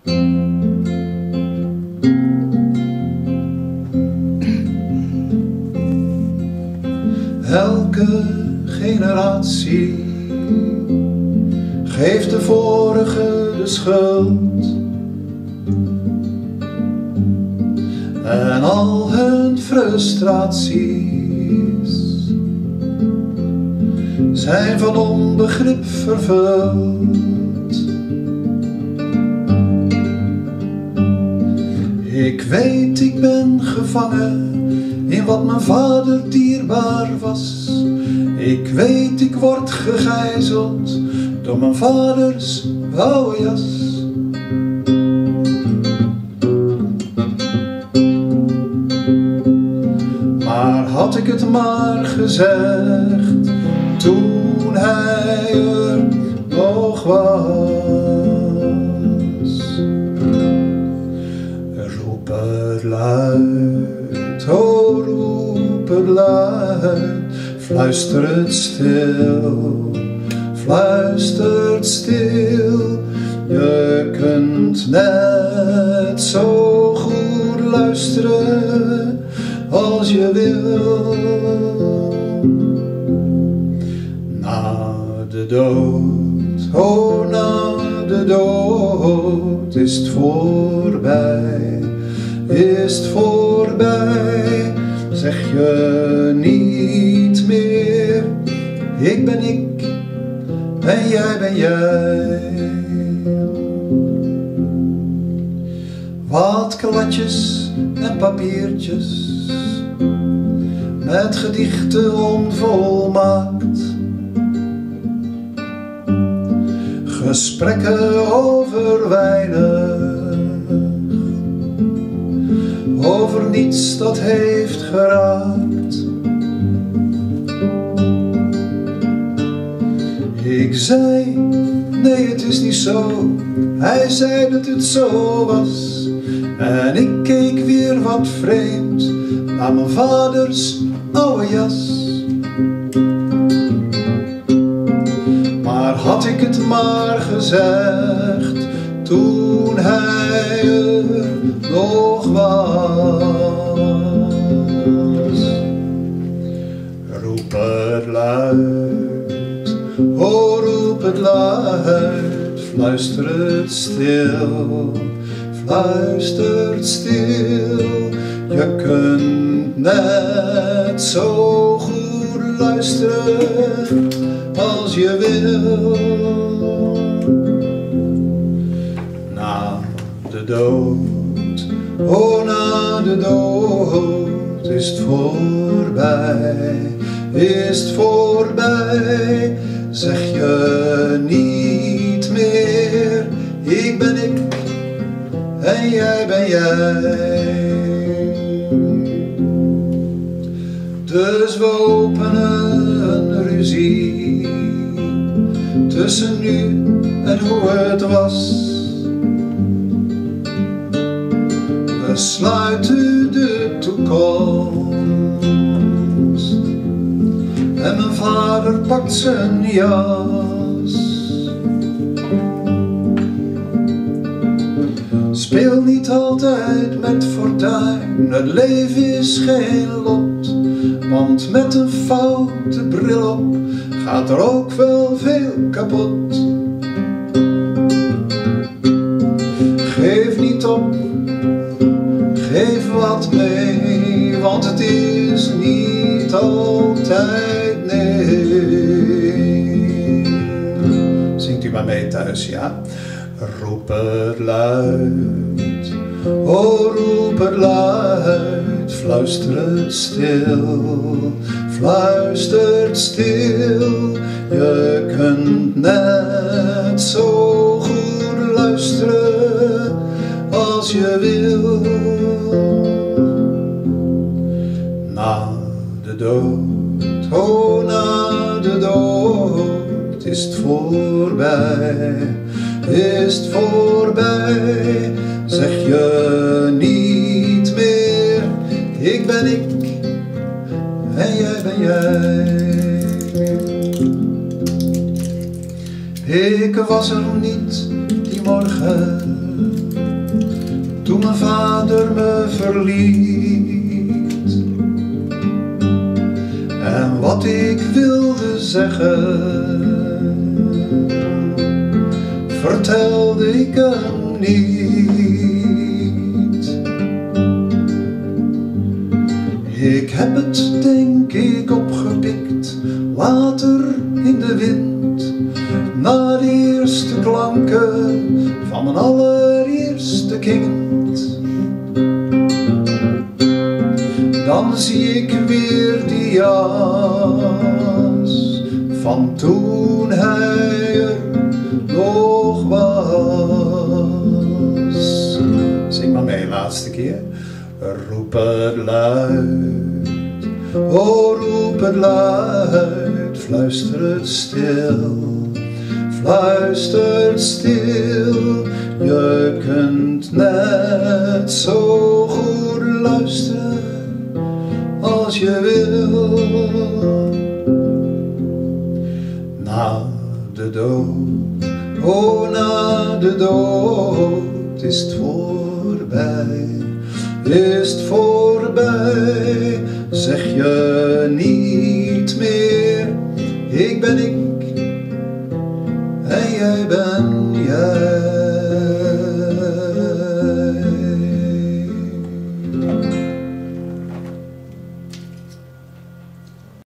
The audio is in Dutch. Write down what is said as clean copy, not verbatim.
Elke generatie geeft de vorige de schuld. En al hun frustraties zijn van onbegrip vervuld. Ik weet, ik ben gevangen in wat mijn vader dierbaar was. Ik weet, ik word gegijzeld door mijn vaders oude jas. Maar had ik het maar gezegd toen hij er nog was. Roep het luid, oh roep het luid, fluister het stil, fluister het stil. Je kunt net zo goed luisteren als je wil. Na de dood, oh na de dood is het voorbij, is het voorbij. Zeg je niet meer, ik ben ik en jij ben jij. Wat kladjes en papiertjes met gedichten onvolmaakt, gesprekken over weinig, over niets dat heeft geraakt. Ik zei, nee het is niet zo, hij zei dat het zo was. En ik keek weer wat vreemd naar mijn vaders oude jas. Maar had ik het maar gezegd toen hij er nog was. Roep het luid, oh roep het luid, fluister het stil, fluister het stil. Je kunt net zo goed luisteren als je wil. Na de dood, oh na de dood is het voorbij, is het voorbij. Zeg je niet meer, ik ben ik en jij ben jij. Dus we openen een ruzie tussen nu en hoe het was. We sluiten de toekomst en mijn vader pakt zijn jas. Speel niet altijd met fortuin, het leven is geen lot. Want met een foute bril op gaat er ook wel veel kapot. Geef niet op, geef wat mee, want het is niet altijd nee. Zingt u maar mee thuis, ja? Roep het luid, oh roep het luid, fluister het stil, fluister het stil. Je kunt net zo goed luisteren als je wil. Na de dood, oh na de dood is het voorbij, is het voorbij. Zeg je niet meer, ik ben ik en jij ben jij. Ik was er niet die morgen, verliet. En wat ik wilde zeggen, vertelde ik hem niet. Ik heb het denk ik opgepikt, later in de wind, na de eerste klanken van mijn allereerste kind. Dan zie ik weer die jas van toen hij er nog was. Zing maar mee, laatste keer. Roep het luid, oh roep het luid, fluister het stil, fluistert stil. Je kunt net zo goed luisteren als je wil. Na de dood, oh na de dood is het voorbij, is het voorbij. Zeg je niet meer, ik ben ik en jij bent